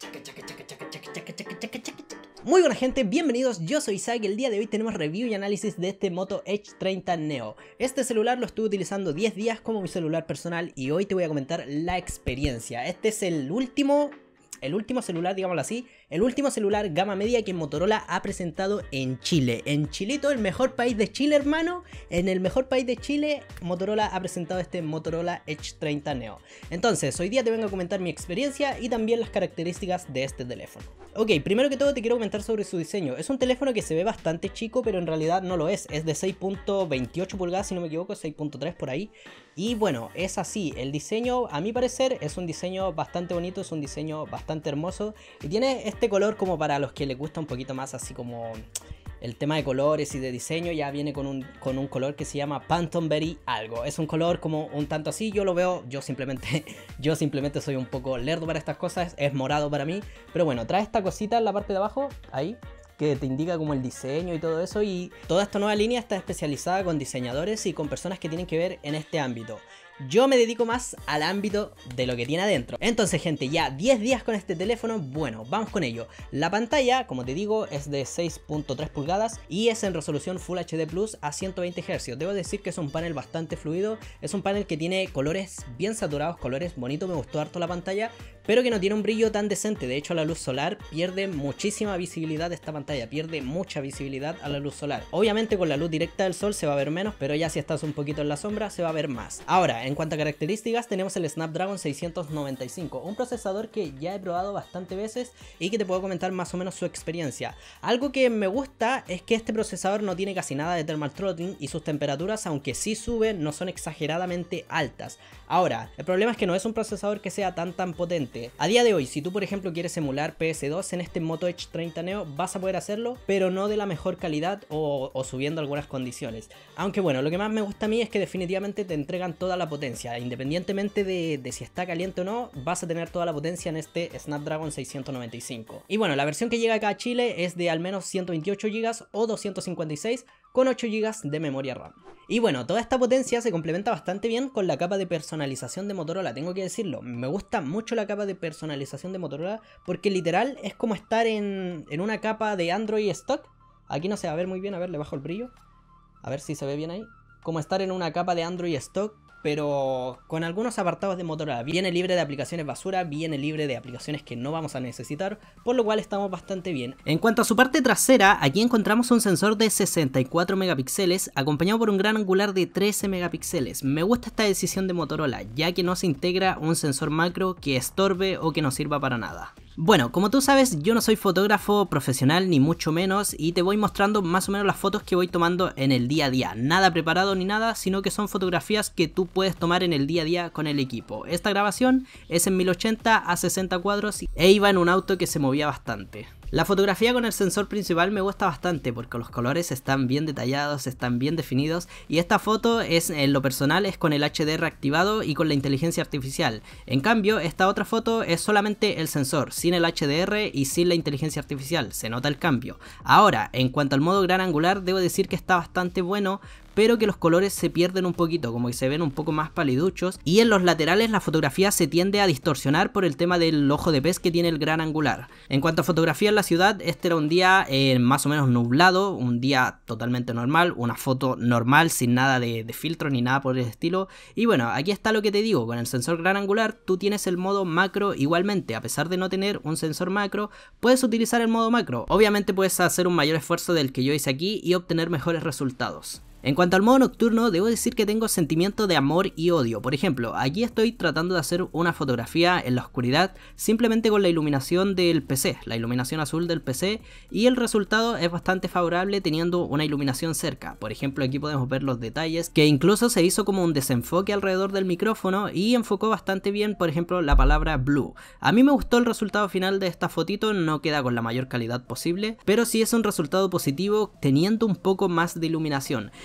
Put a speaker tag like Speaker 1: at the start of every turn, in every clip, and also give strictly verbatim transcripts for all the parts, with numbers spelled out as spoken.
Speaker 1: Muy buena gente, bienvenidos, yo soy Isaac y el día de hoy tenemos review y análisis de este Moto Edge treinta Neo. Este celular lo estuve utilizando diez días como mi celular personal y hoy te voy a comentar la experiencia. Este es el último, el último celular, digámoslo así, el último celular gama media que Motorola ha presentado en Chile. En Chilito, el mejor país de Chile, hermano. En el mejor país de Chile, Motorola ha presentado este Motorola Edge treinta Neo. Entonces, hoy día te vengo a comentar mi experiencia y también las características de este teléfono. Ok, primero que todo te quiero comentar sobre su diseño. Es un teléfono que se ve bastante chico, pero en realidad no lo es. Es de seis punto veintiocho pulgadas, si no me equivoco, seis punto tres por ahí. Y bueno, es así. El diseño, a mi parecer, es un diseño bastante bonito, es un diseño bastante hermoso. Y tiene este color como para los que les gusta un poquito más así como el tema de colores y de diseño. Ya viene con un, con un color que se llama Phantom Berry algo. Es un color como un tanto así, yo lo veo, yo simplemente yo simplemente soy un poco lerdo para estas cosas, es morado para mí. Pero bueno, trae esta cosita en la parte de abajo, ahí, que te indica como el diseño y todo eso. Y toda esta nueva línea está especializada con diseñadores y con personas que tienen que ver en este ámbito. Yo me dedico más al ámbito de lo que tiene adentro. Entonces, gente, ya diez días con este teléfono. Bueno, vamos con ello. La pantalla, como te digo, es de seis punto tres pulgadas y es en resolución Full H D Plus a ciento veinte hercios. Debo decir que es un panel bastante fluido. Es un panel que tiene colores bien saturados, colores bonitos. Me gustó harto la pantalla, pero que no tiene un brillo tan decente. De hecho, la luz solar pierde muchísima visibilidad de esta pantalla. Pierde mucha visibilidad a la luz solar. Obviamente con la luz directa del sol se va a ver menos, pero ya si estás un poquito en la sombra se va a ver más. Ahora, en cuanto a características, tenemos el Snapdragon seiscientos noventa y cinco, un procesador que ya he probado bastante veces y que te puedo comentar más o menos su experiencia. Algo que me gusta es que este procesador no tiene casi nada de thermal throttling y sus temperaturas, aunque sí suben, no son exageradamente altas. Ahora, el problema es que no es un procesador que sea tan tan potente. A día de hoy, si tú por ejemplo quieres emular P S dos en este Moto Edge treinta Neo, vas a poder hacerlo, pero no de la mejor calidad o, o subiendo algunas condiciones. Aunque bueno, lo que más me gusta a mí es que definitivamente te entregan toda la potencia. Independientemente de, de si está caliente o no, vas a tener toda la potencia en este Snapdragon seiscientos noventa y cinco. Y bueno, la versión que llega acá a Chile es de al menos ciento veintiocho gigas o doscientos cincuenta y seis con ocho gigas de memoria RAM. Y bueno, toda esta potencia se complementa bastante bien con la capa de personalización de Motorola, tengo que decirlo. Me gusta mucho la capa de personalización de Motorola porque literal es como estar en, en una capa de Android stock. Aquí no se va a ver muy bien, a ver, le bajo el brillo. A ver si se ve bien ahí. Como estar en una capa de Android stock, pero con algunos apartados de Motorola. Viene libre de aplicaciones basura, viene libre de aplicaciones que no vamos a necesitar, por lo cual estamos bastante bien. En cuanto a su parte trasera, aquí encontramos un sensor de sesenta y cuatro megapíxeles acompañado por un gran angular de trece megapíxeles. Me gusta esta decisión de Motorola, ya que no se integra un sensor macro que estorbe o que no sirva para nada. Bueno, como tú sabes, yo no soy fotógrafo profesional ni mucho menos y te voy mostrando más o menos las fotos que voy tomando en el día a día. Nada preparado ni nada, sino que son fotografías que tú puedes tomar en el día a día con el equipo. Esta grabación es en mil ochenta a sesenta cuadros e iba en un auto que se movía bastante. La fotografía con el sensor principal me gusta bastante porque los colores están bien detallados, están bien definidos y esta foto es, en lo personal, es con el H D R activado y con la inteligencia artificial. En cambio, esta otra foto es solamente el sensor, sin el H D R y sin la inteligencia artificial, se nota el cambio. Ahora, en cuanto al modo gran angular, debo decir que está bastante bueno, pero que los colores se pierden un poquito, como que se ven un poco más paliduchos, y en los laterales la fotografía se tiende a distorsionar por el tema del ojo de pez que tiene el gran angular. En cuanto a fotografía en la ciudad, este era un día eh, más o menos nublado, un día totalmente normal, una foto normal sin nada de, de filtro ni nada por el estilo. Y bueno, aquí está lo que te digo, con el sensor gran angular tú tienes el modo macro igualmente. A pesar de no tener un sensor macro, puedes utilizar el modo macro. Obviamente puedes hacer un mayor esfuerzo del que yo hice aquí y obtener mejores resultados. En cuanto al modo nocturno, debo decir que tengo sentimiento de amor y odio. Por ejemplo, aquí estoy tratando de hacer una fotografía en la oscuridad simplemente con la iluminación del P C, la iluminación azul del P C, y el resultado es bastante favorable teniendo una iluminación cerca. Por ejemplo, aquí podemos ver los detalles, que incluso se hizo como un desenfoque alrededor del micrófono y enfocó bastante bien, por ejemplo, la palabra blue. A mí me gustó el resultado final de esta fotito, no queda con la mayor calidad posible, pero sí es un resultado positivo teniendo un poco más de iluminación.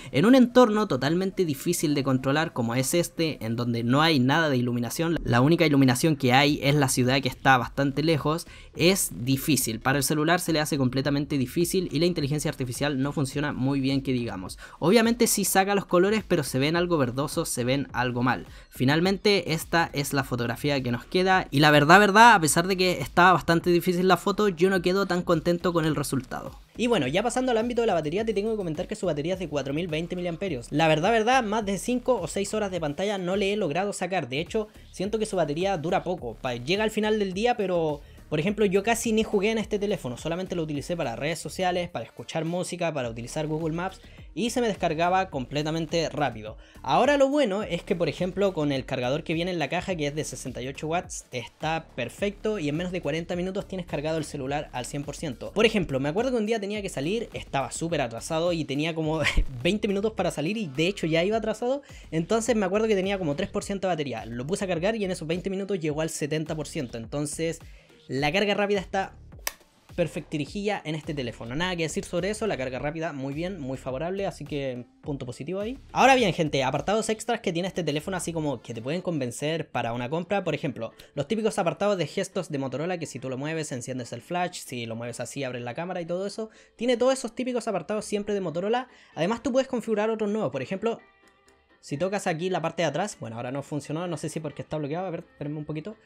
Speaker 1: En un entorno totalmente difícil de controlar como es este, en donde no hay nada de iluminación, la única iluminación que hay es la ciudad que está bastante lejos, es difícil. Para el celular se le hace completamente difícil y la inteligencia artificial no funciona muy bien, que digamos. Obviamente sí saca los colores, pero se ven algo verdosos, se ven algo mal. Finalmente esta es la fotografía que nos queda y la verdad, verdad, a pesar de que estaba bastante difícil la foto, yo no quedo tan contento con el resultado. Y bueno, ya pasando al ámbito de la batería, te tengo que comentar que su batería es de cuatro mil veinte miliamperios hora. La verdad, verdad, más de cinco o seis horas de pantalla no le he logrado sacar. De hecho, siento que su batería dura poco. Llega al final del día, pero... Por ejemplo, yo casi ni jugué en este teléfono, solamente lo utilicé para redes sociales, para escuchar música, para utilizar Google Maps y se me descargaba completamente rápido. Ahora lo bueno es que, por ejemplo, con el cargador que viene en la caja, que es de sesenta y ocho watts, está perfecto y en menos de cuarenta minutos tienes cargado el celular al cien por ciento. Por ejemplo, me acuerdo que un día tenía que salir, estaba súper atrasado y tenía como veinte minutos para salir y de hecho ya iba atrasado, entonces me acuerdo que tenía como tres por ciento de batería. Lo puse a cargar y en esos veinte minutos llegó al setenta por ciento, entonces... La carga rápida está perfectirijilla en este teléfono. Nada que decir sobre eso, la carga rápida muy bien, muy favorable, así que punto positivo ahí. Ahora bien, gente, apartados extras que tiene este teléfono así como que te pueden convencer para una compra. Por ejemplo, los típicos apartados de gestos de Motorola, que si tú lo mueves enciendes el flash, si lo mueves así abres la cámara y todo eso. Tiene todos esos típicos apartados siempre de Motorola. Además tú puedes configurar otros nuevos, por ejemplo... Si tocas aquí la parte de atrás, bueno, ahora no funcionó, no sé si porque está bloqueado, a ver, espérenme un poquito.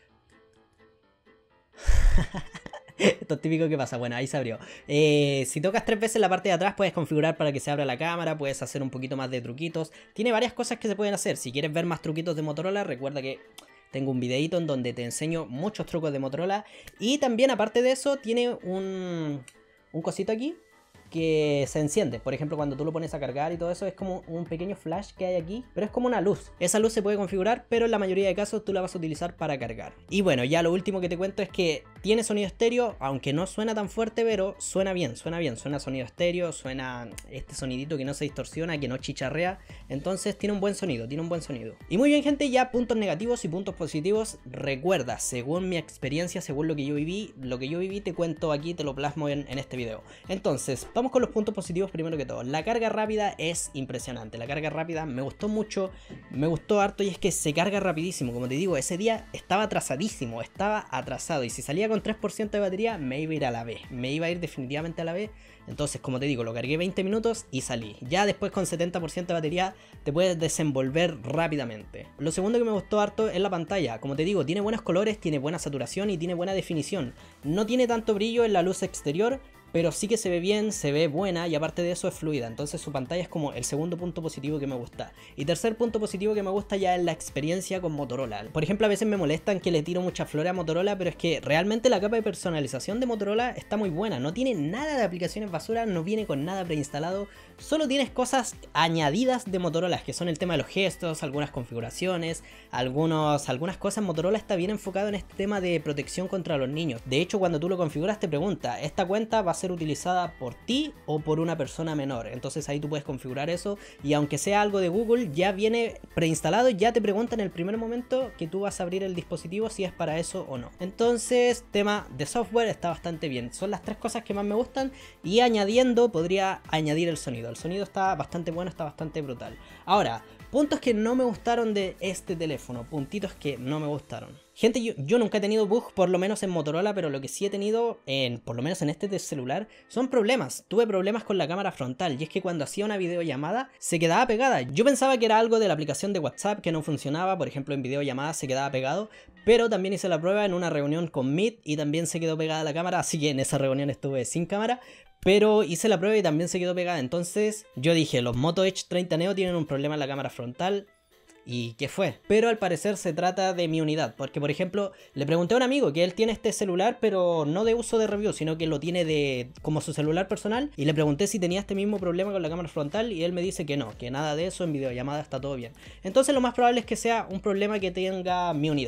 Speaker 1: Esto es típico que pasa, bueno, ahí se abrió. Eh, si tocas tres veces la parte de atrás puedes configurar para que se abra la cámara, puedes hacer un poquito más de truquitos. Tiene varias cosas que se pueden hacer. Si quieres ver más truquitos de Motorola, recuerda que tengo un videito en donde te enseño muchos trucos de Motorola. Y también, aparte de eso, tiene un, un cosito aquí que se enciende. Por ejemplo, cuando tú lo pones a cargar y todo eso, es como un pequeño flash que hay aquí, pero es como una luz. Esa luz se puede configurar, pero en la mayoría de casos tú la vas a utilizar para cargar. Y bueno, ya lo último que te cuento es que tiene sonido estéreo, aunque no suena tan fuerte, pero suena bien, suena bien, suena sonido estéreo, suena este sonidito que no se distorsiona, que no chicharrea, entonces tiene un buen sonido, tiene un buen sonido. Y muy bien, gente, ya puntos negativos y puntos positivos. Recuerda, según mi experiencia, según lo que yo viví, lo que yo viví te cuento aquí, te lo plasmo en, en este video. Entonces, vamos con los puntos positivos primero que todo. La carga rápida es impresionante, la carga rápida me gustó mucho, me gustó harto y es que se carga rapidísimo. Como te digo, ese día estaba atrasadísimo, estaba atrasado y si salía con tres por ciento de batería me iba a ir a la B, me iba a ir definitivamente a la B. Entonces, como te digo, lo cargué veinte minutos y salí. Ya después con setenta por ciento de batería te puedes desenvolver rápidamente. Lo segundo que me gustó harto es la pantalla. Como te digo, tiene buenos colores, tiene buena saturación y tiene buena definición. No tiene tanto brillo en la luz exterior, pero sí que se ve bien, se ve buena y aparte de eso es fluida. Entonces su pantalla es como el segundo punto positivo que me gusta. Y tercer punto positivo que me gusta ya es la experiencia con Motorola. Por ejemplo, a veces me molestan que le tiro mucha flores a Motorola, pero es que realmente la capa de personalización de Motorola está muy buena. No tiene nada de aplicaciones basura, no viene con nada preinstalado. Solo tienes cosas añadidas de Motorola, que son el tema de los gestos, algunas configuraciones, algunos, algunas cosas. Motorola está bien enfocado en este tema de protección contra los niños. De hecho, cuando tú lo configuras te pregunta, ¿esta cuenta va a ser utilizada por ti o por una persona menor? Entonces ahí tú puedes configurar eso y aunque sea algo de Google ya viene preinstalado, ya te pregunta en el primer momento que tú vas a abrir el dispositivo si es para eso o no. Entonces tema de software está bastante bien, son las tres cosas que más me gustan y añadiendo podría añadir el sonido. El sonido está bastante bueno, está bastante brutal. Ahora, puntos que no me gustaron de este teléfono, puntitos que no me gustaron. Gente, yo, yo nunca he tenido bug, por lo menos en Motorola, pero lo que sí he tenido, en, por lo menos en este celular, son problemas. Tuve problemas con la cámara frontal, y es que cuando hacía una videollamada, se quedaba pegada. Yo pensaba que era algo de la aplicación de WhatsApp que no funcionaba, por ejemplo en videollamadas se quedaba pegado, pero también hice la prueba en una reunión con Meet y también se quedó pegada la cámara, así que en esa reunión estuve sin cámara. Pero hice la prueba y también se quedó pegada, entonces yo dije, los Moto Edge treinta Neo tienen un problema en la cámara frontal. ¿Y qué fue? Pero al parecer se trata de mi unidad, porque por ejemplo le pregunté a un amigo que él tiene este celular pero no de uso de review, sino que lo tiene de como su celular personal, y le pregunté si tenía este mismo problema con la cámara frontal y él me dice que no, que nada de eso, en videollamada está todo bien. Entonces lo más probable es que sea un problema que tenga mi unidad.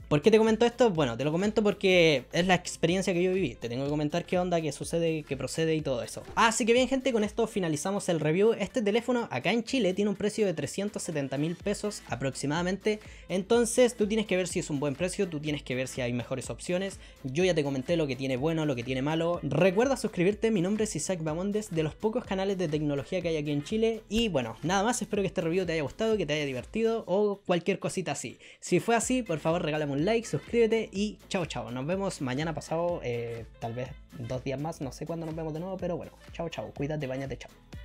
Speaker 1: ¿Por qué te comento esto? Bueno, te lo comento porque es la experiencia que yo viví. Te tengo que comentar qué onda, qué sucede, qué procede y todo eso. Así que bien, gente, con esto finalizamos el review. Este teléfono acá en Chile tiene un precio de trescientos setenta mil pesos aproximadamente. Entonces tú tienes que ver si es un buen precio, tú tienes que ver si hay mejores opciones. Yo ya te comenté lo que tiene bueno, lo que tiene malo. Recuerda suscribirte, mi nombre es Isaac Bamondes, de los pocos canales de tecnología que hay aquí en Chile. Y bueno, nada más, espero que este review te haya gustado, que te haya divertido o cualquier cosita así. Si fue así, por favor regálame un like, suscríbete y chao chao. Nos vemos mañana pasado, eh, tal vez dos días más, no sé cuándo nos vemos de nuevo, pero bueno, chao chao, cuídate, bañate, chao.